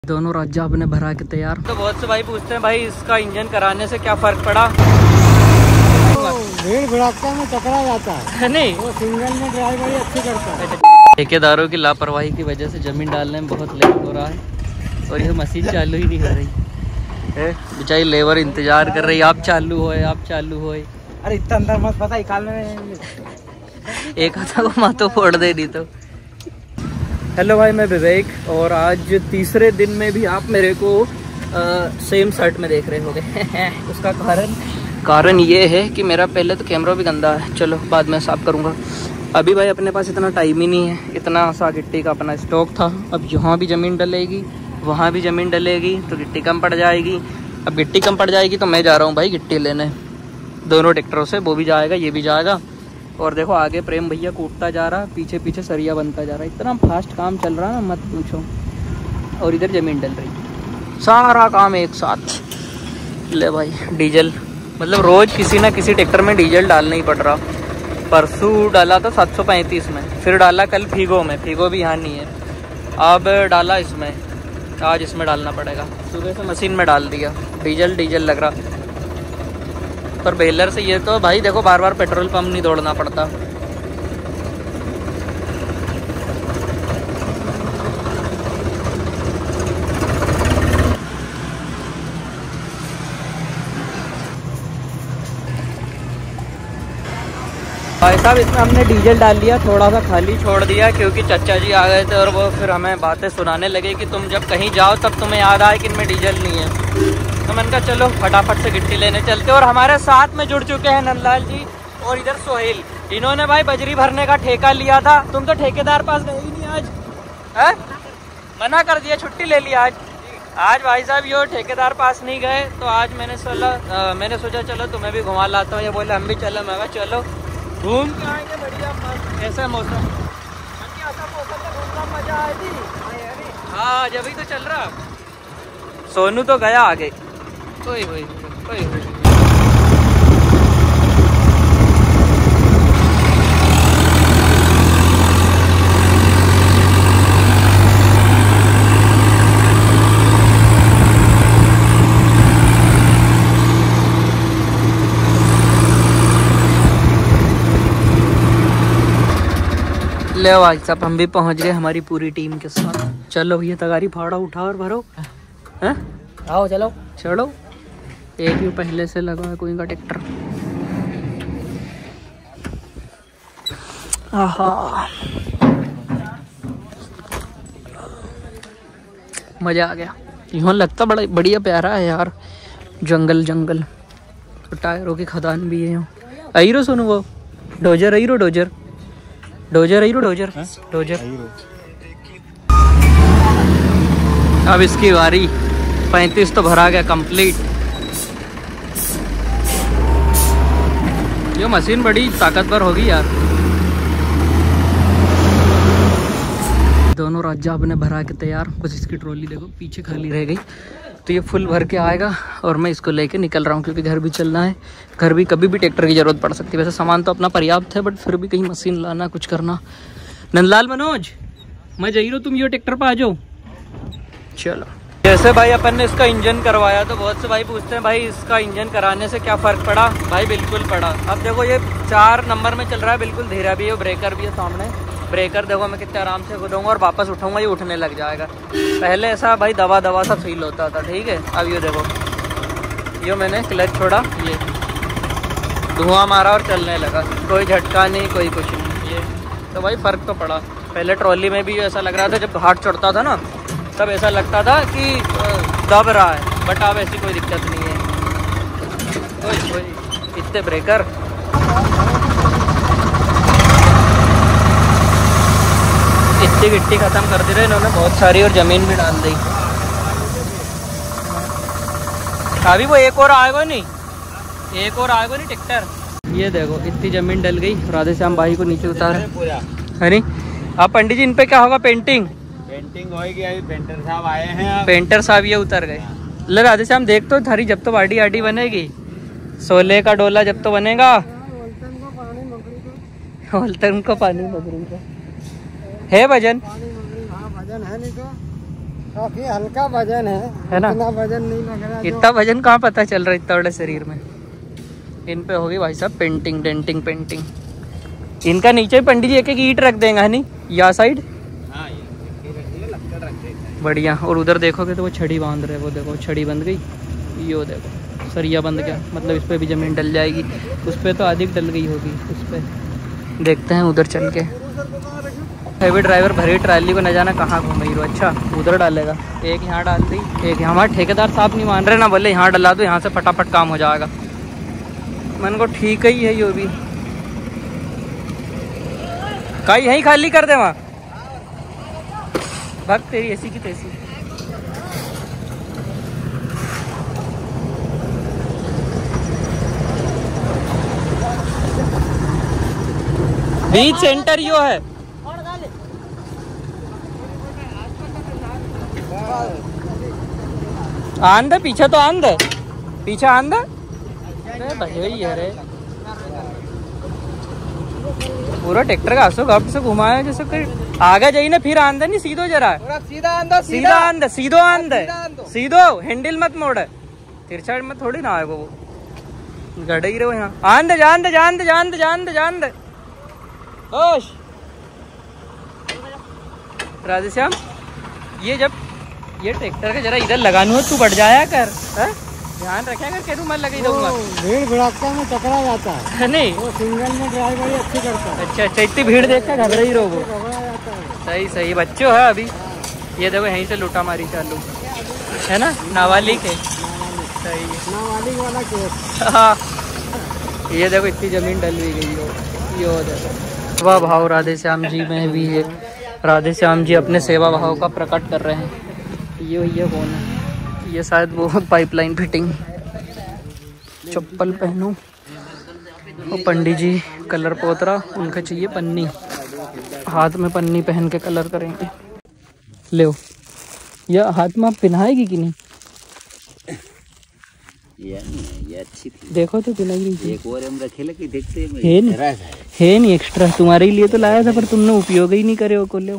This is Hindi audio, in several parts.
दोनों राज्य आपने भरा के तैयार। तो बहुत से भाई पूछते हैं भाई इसका इंजन कराने से क्या फर्क पड़ा। भीड़ भड़ाका में टकरा जाता है नहीं, वो सिंगल में ड्राइवरी अच्छी करता है। ठेकेदारों की लापरवाही की वजह से जमीन डालने में बहुत लेट हो रहा है और यह मशीन चालू ही नहीं हो रही है। बेचारी लेबर इंतजार कर रही, आप चालू होए, आप चालू होए। अरे इतना अंदर मत पता निकालने में एक हाथा को माथो फोड़ दे नहीं तो। हेलो भाई, मैं विवेक और आज तीसरे दिन में भी आप मेरे को सेम शर्ट में देख रहे होगे। उसका कारण ये है कि मेरा पहले तो कैमरा भी गंदा है, चलो बाद में साफ करूँगा। अभी भाई अपने पास इतना टाइम ही नहीं है, इतना सा गिट्टी का अपना स्टॉक था। अब यहाँ भी ज़मीन डलेगी, वहाँ भी ज़मीन डलेगी तो गिट्टी कम पड़ जाएगी। अब गिट्टी कम पड़ जाएगी तो मैं जा रहा हूँ भाई गिट्टी लेने, दोनों ट्रैक्टरों से, वो भी जाएगा ये भी जाएगा। और देखो आगे प्रेम भैया कूटता जा रहा, पीछे पीछे सरिया बनता जा रहा है। इतना फास्ट काम चल रहा है ना, मत पूछो। और इधर ज़मीन डल रही, सारा काम एक साथ। ले भाई डीजल, मतलब रोज़ किसी ना किसी ट्रैक्टर में डीजल डालना ही पड़ रहा। परसों डाला था 735 में, फिर डाला कल फीगो में, फीगो भी यहाँ नहीं है। अब डाला इसमें, आज इसमें डालना पड़ेगा। सुबह से मशीन में डाल दिया, डीजल लग रहा। पर बेलर से ये तो भाई देखो बार बार पेट्रोल पंप नहीं दौड़ना पड़ता। भाई साहब इसमें हमने डीजल डाल लिया, थोड़ा सा खाली छोड़ दिया क्योंकि चाचा जी आ गए थे और वो फिर हमें बातें सुनाने लगे कि तुम जब कहीं जाओ तब तुम्हें याद आए कि इनमें डीजल नहीं है। तो मैंने कहा चलो फटाफट से गिट्टी लेने चलते। और हमारे साथ में जुड़ चुके हैं नंदलाल जी और इधर सोहेल। इन्होंने भाई बजरी भरने का ठेका लिया था। तुम तो ठेकेदार पास गए ही नहीं आज, है? मना कर दिया, छुट्टी ले लिया आज भाई साहब यो ठेकेदार पास नहीं गए तो आज मैंने सोचा चलो तुम्हें भी घुमा लाता हूँ। ये बोले हम भी चलो, मैं कहा चलो घूम के आएंगे बढ़िया मस्त। ऐसा मौसम, ऐसा मौसम में घूमना मजा आए थी। हाँ जब ही तो चल रहा। सोनू तो गया आगे। ओए होए ओए होए। ले भाई साहब हम भी पहुंच गए हमारी पूरी टीम के साथ। चलो भैया तगारी फाड़ा उठा और भरो, हैं? आओ चलो चलो। एक ही पहले से लगा है कोई का ट्रैक्टर। आहा मजा आ गया। यहाँ लगता बड़ा बढ़िया प्यारा है यार, जंगल तो टायरों की खदान भी है यहाँ। आई रो सुनो वो डोजर आई रो डोजर। अब इसकी बारी, 35 तो भरा गया कंप्लीट। ये मशीन बड़ी ताकतवर होगी यार। दोनों राज्य आपने भरा के तैयार। बस इसकी ट्रॉली देखो पीछे खाली रह गई, तो ये फुल भर के आएगा और मैं इसको लेके निकल रहा हूँ क्योंकि घर भी चलना है। घर भी कभी भी ट्रैक्टर की ज़रूरत पड़ सकती है। वैसे सामान तो अपना पर्याप्त है बट फिर भी कहीं मशीन लाना, कुछ करना। नंदलाल मनोज मैं जाई रहा, तुम ये ट्रैक्टर पर आ जाओ। चलो जैसे भाई अपन ने इसका इंजन करवाया तो बहुत से भाई पूछते हैं भाई इसका इंजन कराने से क्या फ़र्क पड़ा। भाई बिल्कुल पड़ा। अब देखो ये 4 नंबर में चल रहा है, बिल्कुल धीरा भी है, ब्रेकर भी है सामने। ब्रेकर देखो मैं कितने आराम से कूदूंगा और वापस उठाऊंगा ये उठने लग जाएगा। पहले ऐसा भाई दवा सा फील होता था, ठीक है। अब ये देखो ये मैंने क्लच छोड़ा, ये धुआं मारा और चलने लगा, कोई झटका नहीं, कोई कुछ नहीं। ये तो भाई फ़र्क तो पड़ा। पहले ट्रॉली में भी ऐसा लग रहा था, जब हाथ चढ़ता था ना तब ऐसा लगता था कि दब रहा है, बट अब ऐसी कोई दिक्कत नहीं है। इतने ब्रेकर इतनी गिट्टी ख़त्म कर दी रहे इन्होंने बहुत सारी और ज़मीन भी डाल दी। अभी वो एक और आएगा नहीं ट्रैक्टर। ये देखो इतनी ज़मीन डल गई। राधे श्याम भाई को नीचे उतार है नहीं। अब पंडित जी इन पे क्या होगा? पेंटिंग होगी। अभी पेंटर साहब आए हैं, पेंटर साहब ये उतर गए। ले राधे श्याम देख तो थारी जब तो आडी बनेगी, सोले का डोला जब तो बनेगा। होलतन को पानी मगरी का है भजन। भजन है नहीं तो काफी हल्का वजन है ना? इतना वजन नहीं लग रहा। इतना वजन कहाँ पता चल रहा है इतना बड़े शरीर में। इन पे होगी भाई साहब पेंटिंग डेंटिंग पेंटिंग। इनका नीचे पंडित जी एक एक ईंट रख देंगे है नहीं, या साइड बढ़िया। और उधर देखोगे तो वो छड़ी बांध रहे, वो देखो छड़ी बंध गई, ये देखो सरिया बंध गया, मतलब इस पे भी जमीन डल जाएगी। उस पे तो आधी डल गई होगी, उस पे देखते हैं उधर चल के। हैवी ड्राइवर भरी ट्राली को न जाना कहाँ घूम रही हो। अच्छा उधर डालेगा, एक यहाँ डाल दी, एक हमारे ठेकेदार साहब नहीं मान रहे ना, बोले यहाँ डला दो, यहाँ से फटाफट काम हो जाएगा। मन को ठीक ही है ये भी, कहीं यहीं खाली कर दे वहाँ भग तेरी ऐसी की तैसी। बीच सेंटर यो है। आंध पीछे तो आंध पीछे आंध भैया है रे। पूरा ट्रैक्टर का आसो गप से घुमाया जैसे कोई आगे जाइए ना, फिर आंध नहीं सीधो जरा सीधा आंदा सीधा आंध सीधो आंध सीधो हैंडल मत मोड़, तिरछा में थोड़ी ना आए वो गड़ ही रहो यहाँ। आंध जान दे जान दे जान दे जान दे जान दे। होश राधेश्याम, ये जब ये ट्रैक्टर का जरा इधर लगानू हो तू बढ़ जाया कर, ध्यान रखेगा कर मत लगे दूंगा। भीड़ भड़ाका में टकरा जाता है नहीं, वो सिंगल में ड्राइव बड़ी अच्छी करता है। अच्छा अच्छा, इतनी भीड़ देख कर घबरा ही रहो। सही सही बच्चे है अभी। ये देखो यहीं से लूटा मारी चालू है ना, नाबालिग है। सही है, नाबालिग वाला केस। हाँ ये देखो इतनी जमीन डल भी गई हो। ये देखो वाह भाव राधे श्याम जी में भी है। राधे श्याम जी अपने सेवा भाव का प्रकट कर रहे हैं। ये भैया कौन है? ये शायद वो पाइपलाइन फिटिंग। चप्पल पहनूं और पंडित जी कलर पोतरा, उनका चाहिए पन्नी, हाथ में पन्नी पहन के कलर करेंगे। ले ये हाथ में आप पहनाएगी कि नहीं? ये अच्छी थी, देखो तो पिलाई एक और हम रखे लगे देखते है नहीं एक्स्ट्रा तुम्हारे लिए तो लाया था, पर तुमने उपयोग ही नहीं करे हो। को ले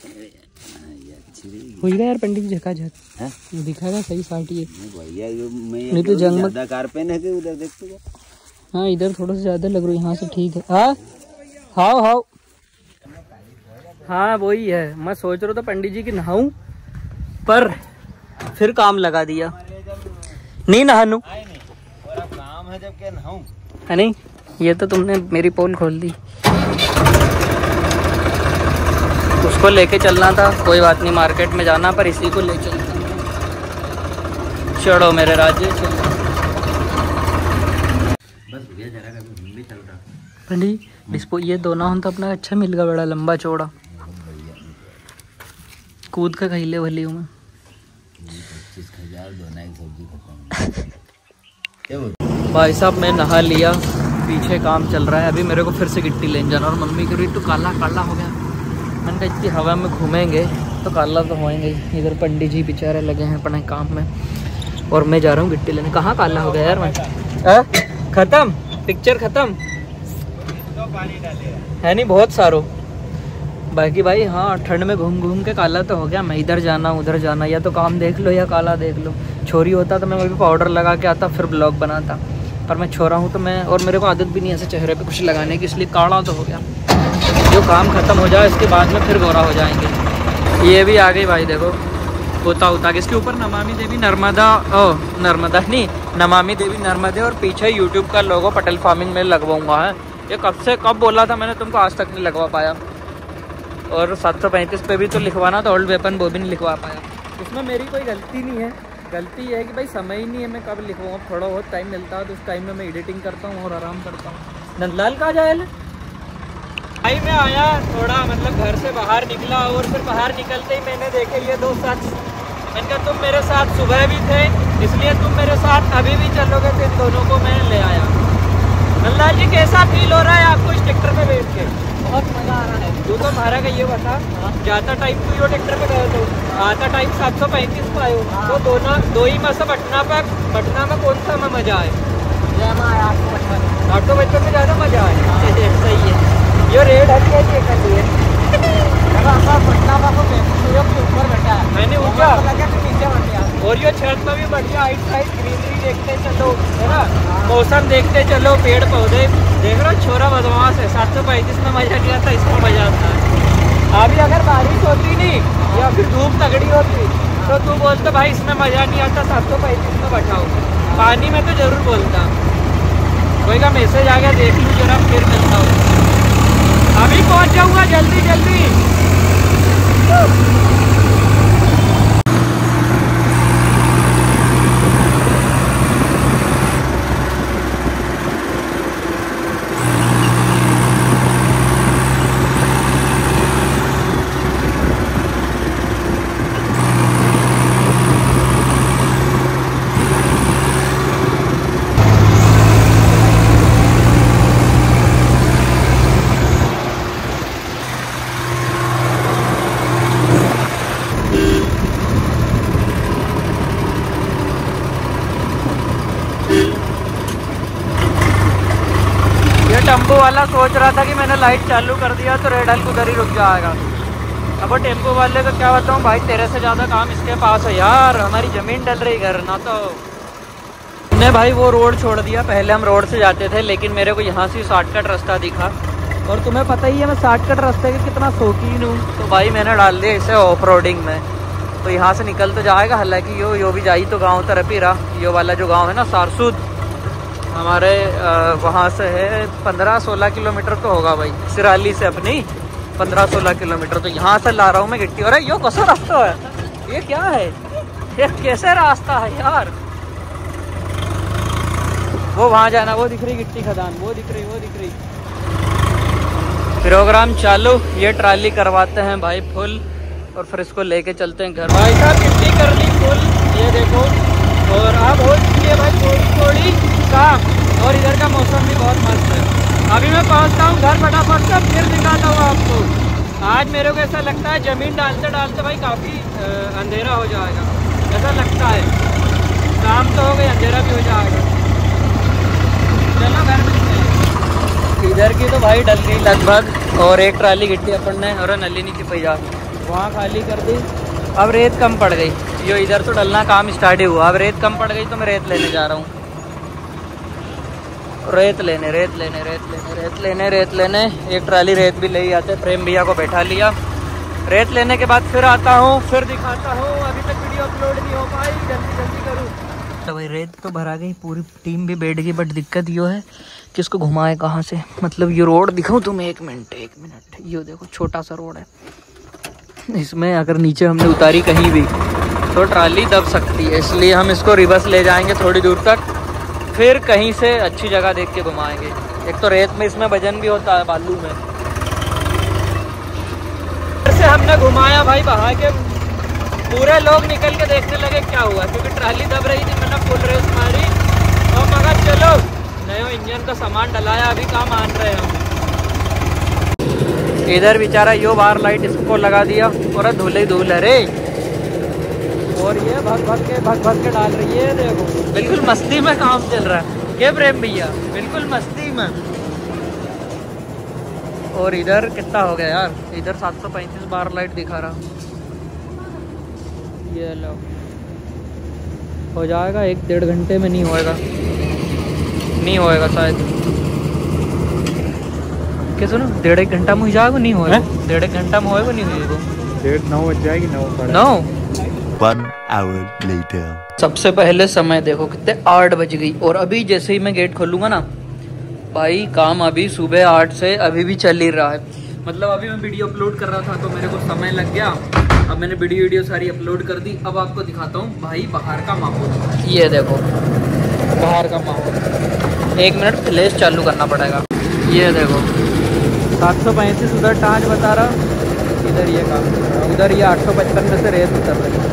होगा यार पंडित जी झकाझक दिखाएगा सही साट ये भैया। नहीं तो जंग में कार पहने के उधर देखते। हाँ इधर थोड़ा सा ज्यादा लग रहा है, यहाँ से ठीक है। हाँ हाओ हाओ हाँ वही है। मैं सोच रहा था पंडित जी की नहाऊं, पर फिर काम लगा दिया। नहीं नहानू काम है जब क्या नहाऊं है नहीं। ये तो तुमने मेरी पोल खोल दी। उसको लेके चलना था, कोई बात नहीं, मार्केट में जाना, पर इसी को ले चलता। चढ़ो मेरे राजे चलो। पंडित डिस्पो ये दोनों हम तो अपना अच्छा मिल गया, बड़ा लंबा चौड़ा। कूद का खैले भली हूँ मैं। भाई साहब मैं नहा लिया, पीछे काम चल रहा है। अभी मेरे को फिर से गिट्टी लेने जाना, और मम्मी कह रही तो काला काला हो गया। मैंने कहा इतनी हवा में घूमेंगे तो काला तो होएंगे। इधर पंडित जी बेचारे लगे हैं अपने काम में, और मैं जा रहा हूँ गिट्टी लेने। कहाँ काला हो गया यार मैं? खत्म पिक्चर खत्म है नहीं, बहुत सारो बाकी भाई। हाँ ठंड में घूम घूम के काला तो हो गया। मैं इधर जाना उधर जाना, या तो काम देख लो या काला देख लो। छोरी होता तो मैं वही पाउडर लगा के आता, फिर ब्लॉग बनाता, पर मैं छोरा हूँ तो मैं, और मेरे को आदत भी नहीं ऐसे चेहरे पे कुछ लगाने की, इसलिए काला तो हो गया। जो काम खत्म हो जाए इसके बाद में फिर गोरा हो जाएंगे। ये भी आ गई भाई देखो, होता होता के इसके ऊपर नमामि देवी नर्मदा, नर्मदा नहीं नमामि देवी नर्मदे, और पीछे यूट्यूब का लोगो पटेल फार्मिंग में लगवाऊंगा है। ये कब बोला था मैंने तुमको, आज तक नहीं लगवा पाया। और 735 पे भी तो लिखवाना था, ओल्ड वेपन वो भी नहीं लिखवा पाया। इसमें मेरी कोई गलती नहीं है, गलती है कि भाई समय ही नहीं है। मैं कब लिखवाऊँ, थोड़ा बहुत टाइम मिलता है तो उस टाइम में मैं एडिटिंग करता हूँ और आराम करता हूँ। नंदलाल कहाँ जाए भाई? मैं आया थोड़ा, मतलब घर से बाहर निकला, और फिर बाहर निकलते ही मैंने देखे ये दो शख्स। मैंने कहा तुम मेरे साथ सुबह भी थे, इसलिए तुम मेरे साथ अभी भी चलोगे, तो इन दोनों को मैं ले आया। नंदलाल जी कैसा फील हो रहा है आपको इस ट्रैक्टर पे बैठ के? बहुत मजा आ रहा है। तू तो हमारा का ये बता, जाता टाइम तू यो ट्रैक्टर पे गए थे, आता टाइम 735 पे आयो, तो दो ही में से पटना में कौन सा में मजा आए? 855 में ज़्यादा मजा आए। सही है, ये रेड हल्की है। ऊपर बैठा है, मैंने ऊंचा लगा कि नीचे बैठ गया। और ये छत में भी बढ़िया आइट साइड ग्रीनरी देखते चलो, है ना, मौसम देखते चलो, पेड़ पौधे देख रहे हो। छोरा बदमाश है, 735 में मजा नहीं आता, इसमें मजा आता है। अभी अगर बारिश होती नहीं या फिर धूप तगड़ी होती तो तू बोलते भाई इसमें मजा नहीं आता, 735 में बैठाओ। पानी में तो जरूर बोलता, कोई का मैसेज आ गया देख लूँ जरा, फिर मिलता हूँ। अभी पहुँच जाऊँगा जल्दी जल्दी। टेम्पो वाला सोच रहा था कि मैंने लाइट चालू कर दिया तो रेड हल्क उधर ही रुक जाएगा। अब वो टेम्पो वाले को क्या बताऊँ भाई, तेरे से ज़्यादा काम इसके पास है यार। हमारी ज़मीन डल रही घर ना, तो हमने भाई वो रोड छोड़ दिया। पहले हम रोड से जाते थे, लेकिन मेरे को यहाँ से शॉर्टकट रास्ता दिखा, और तुम्हें पता ही है मैं शॉर्टकट रास्ते के कितना शौकीन हूँ। तो भाई मैंने डाल दिया इसे ऑफ रोडिंग में, तो यहाँ से निकल तो जाएगा। हालाँकि यो भी जाई तो गाँव तरफ ही रहा। यो वाला जो गाँव है ना सारसूद, हमारे वहाँ से है 15-16 किलोमीटर तो होगा भाई, सिराली से अपनी 15-16 किलोमीटर। तो यहाँ से ला रहा हूँ मैं गिट्टी। अरे यो कैसा रास्ता है, ये क्या है, ये कैसे रास्ता है यार। वो वहाँ जाना, वो दिख रही गिट्टी खदान, वो दिख रही। प्रोग्राम चालू, ये ट्राली करवाते हैं भाई फुल, और फिर इसको लेके चलते हैं घर। भाई साहब गिट्टी कर ली फुल, ये देखो। और अब हो चुकी है भाई थोड़ी साफ, और इधर का मौसम भी बहुत मस्त है। अभी मैं पहुंचता हूँ घर फटाफट से, फिर दिखाता हूँ आपको। आज मेरे को ऐसा लगता है ज़मीन डालते डालते भाई काफ़ी अंधेरा हो जाएगा, ऐसा लगता है। शाम तो हो गई, अंधेरा भी हो जाएगा। चलो घर मिलते हैं। इधर की तो भाई डल गई लगभग, और एक ट्राली गिट्टी अपन ने, और नली नहीं छिपाई जा, वहाँ खाली कर दी। अब रेत कम पड़ गई, यो इधर तो डलना काम स्टार्ट ही हुआ। अब रेत कम पड़ गई तो मैं रेत लेने जा रहा हूँ। रेत लेने एक ट्राली रेत भी ले आते। प्रेम भैया को बैठा लिया, रेत लेने के बाद फिर आता हूँ, फिर दिखाता हूँ। अभी तक वीडियो अपलोड नहीं हो पाई, जल्दी करूँ। तो भाई रेत तो भरा गई, पूरी टीम भी बैठ गई, बट दिक्कत यो है कि इसको घुमाए कहाँ से। मतलब ये रोड दिखाऊँ तुम्हें, एक मिनट। यो देखो छोटा सा रोड है, इसमें अगर नीचे हमने उतारी कहीं भी तो ट्राली दब सकती है, इसलिए हम इसको रिवर्स ले जाएंगे थोड़ी दूर तक, फिर कहीं से अच्छी जगह देख के घुमाएंगे। एक तो रेत में इसमें वजन भी होता है, बालू में। फिर से हमने घुमाया भाई बहा के, पूरे लोग निकल के देखने लगे क्या हुआ, क्योंकि ट्राली दब रही थी। मैंने फुल रेस मारी और मगर चलो नया इंजन का सामान डलाया, अभी काम मान रहे हम। इधर बेचारा यो बाहर लाइट इसको लगा दिया, और धूल है रे। और ये भग के डाल रही है, देखो बिल्कुल मस्ती में काम चल रहा है। क्या प्रेम भैया, बिल्कुल मस्ती में। और इधर कितना हो गया यार, इधर 735 बार लाइट दिखा रहा। ये लो हो जाएगा 1-1.5 घंटे में। नहीं होएगा शायद। क्या सुनो, 1.5 घंटा में हो जाएगा, नहीं होएगा। 1.5 घंटा में होएगा, नहीं होएगा। 9 बज जाएगी, 9। 1 hour later. सबसे पहले समय देखो कितने 8 बज गई, और अभी जैसे ही मैं गेट खोलूंगा ना भाई, काम अभी सुबह 8 से अभी भी चल ही रहा है। मतलब अभी मैं वीडियो अपलोड कर रहा था तो मेरे को समय लग गया। अब मैंने वीडियो सारी अपलोड कर दी। अब आपको दिखाता हूँ भाई बाहर का माहौल। ये देखो बाहर का माहौल। 1 मिनट फ्लैश चालू करना पड़ेगा। ये देखो 735 उधर टाँच बता रहा, इधर ये काम कर रहा, उधर ये 855 में से रेत उतर रही,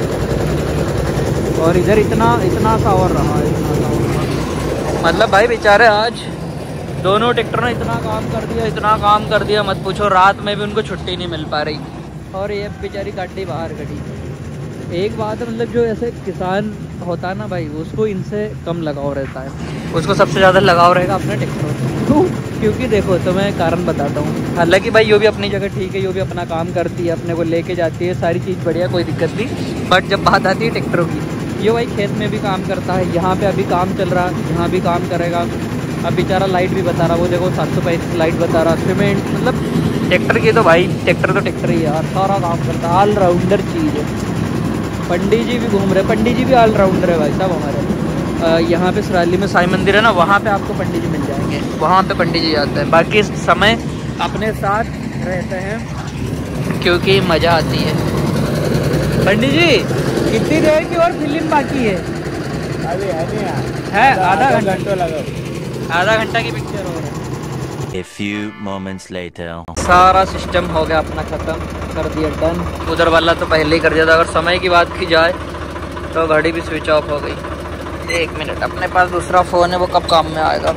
और इधर इतना सा और रहा है, इतना सा और रहा। मतलब भाई बेचारे आज दोनों ट्रैक्टर ने इतना काम कर दिया मत पूछो। रात में भी उनको छुट्टी नहीं मिल पा रही। और ये बेचारी गाड़ी बाहर खड़ी, एक बात है, मतलब जो ऐसे किसान होता है ना भाई, उसको इनसे कम लगाव रहता है। उसको सबसे ज़्यादा लगाव रहेगा अपने ट्रैक्टर से। क्यों? क्योंकि देखो तो मैं कारण बताता हूँ। हालांकि भाई यो भी अपनी जगह ठीक है, यो भी अपना काम करती है, अपने को लेके जाती है, सारी चीज़ बढ़िया, कोई दिक्कत नहीं। बट जब बात आती है ट्रैक्टरों की, यो भाई खेत में भी काम करता है, यहाँ पे अभी काम चल रहा है, यहाँ भी काम करेगा। अब बेचारा लाइट भी बता रहा, वो देखो 735 लाइट बता रहा, सीमेंट, मतलब ट्रैक्टर की तो भाई ट्रैक्टर ही है यार, सारा काम करता है, ऑलराउंडर चीज़ है। पंडित जी भी घूम रहे, पंडित जी भी ऑलराउंडर है भाई साहब हमारे। यहाँ पे सराली में साईं मंदिर है ना, वहाँ पे आपको पंडित जी मिल जाएंगे, वहाँ पे पंडित जी आते हैं। बाकी समय अपने साथ रहते हैं क्योंकि मज़ा आती है। पंडित जी कितनी देर की और फिल्म बाकी है? अभी है आधा घंटा लगा, आधा घंटा की पिक्चर हो रहा है। A few moments later. सारा सिस्टम हो गया अपना ख़त्म कर दिया, डन। उधर वाला तो पहले ही कर दिया था। अगर समय की बात की जाए तो गाड़ी भी स्विच ऑफ हो गई। 1 मिनट, अपने पास दूसरा फ़ोन है, वो कब काम में आएगा।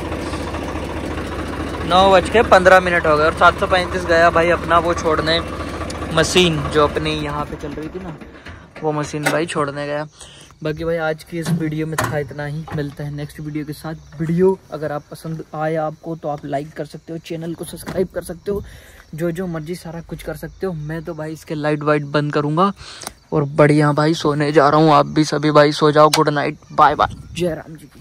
9:15 हो गए और 735 गया भाई अपना वो छोड़ने, मशीन जो अपनी यहाँ पे चल रही थी ना, वो मशीन भाई छोड़ने गया। बाकी भाई आज की इस वीडियो में था इतना ही। मिलते हैं नेक्स्ट वीडियो के साथ। वीडियो अगर आप पसंद आए आपको तो आप लाइक कर सकते हो, चैनल को सब्सक्राइब कर सकते हो, जो मर्जी सारा कुछ कर सकते हो। मैं तो भाई इसके लाइट वाइट बंद करूँगा और बढ़िया भाई सोने जा रहा हूँ। आप भी सभी भाई सो जाओ। गुड नाइट, बाय बाय, जय राम जी की।